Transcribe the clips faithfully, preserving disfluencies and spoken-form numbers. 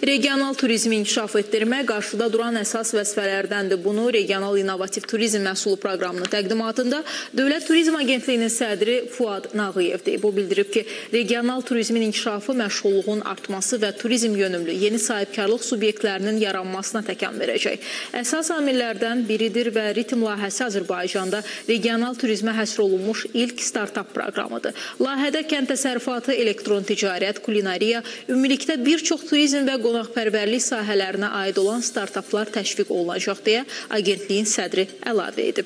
Regional turizmi inkişaf etdirmək qarşıda duran əsas vəzifələrdəndir. Bunu Regional İnnovativ Turizm Məhsulu proqramının təqdimatında Dövlət Turizm Agentliyinin sədri Fuad Nağıyev deyib. O bildirib ki, regional turizmin inkişafı məşğulluğun artması və turizm yönümlü yeni sahibkarlıq subyektlərinin yaranmasına təkan verəcək. Əsas amillərdən biridir və Ritm layihəsi Azərbaycanda regional turizmə həsr olunmuş ilk startap proqramıdır. Layihədə kənd təsərrüfatı, elektron ticarət, kulinariya, ümumilikdə bir çox turizm və qonaqpərvərlik sahələrinə aid olan startaplar təşviq olunacaq deyə agentliyin sədri əlavə edib.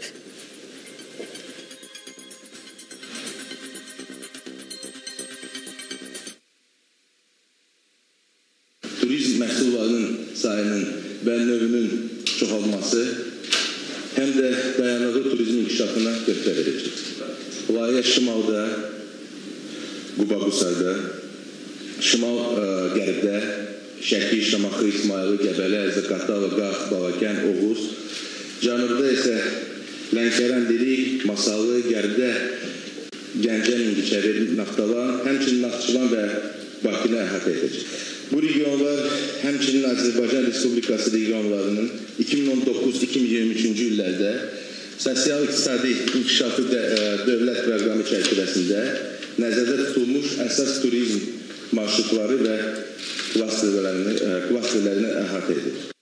Turizm məhsullarının sayının və növünün çoxalması həm də dayanıqlı turizm inkişafına töhfə verəcək. Layihə şimalda, Qubaqusarda, şimal qərbdə, Şəki, Şamaxı, İsmayılı, Gəbələ, Zaqatala, Qax, Balakən, Oğuz, cənubda isə Lənkəran, Lirik, Masallı, Qərbdə, Gəncə, Mingəçevir, Naftalan, həmçinin Naxçıvan və Bakını əhatə edəcək. Bu regionlar həmçinin Azərbaycan Respublikası regionlarının iki min on doqquz iki min iyirmi üçüncü illərdə sosial-iqtisadi inkişafı dövlət proqramı çərçivəsində nəzərdə tutulmuş əsas turizm marşrutları və klasterlərini əhatə edir.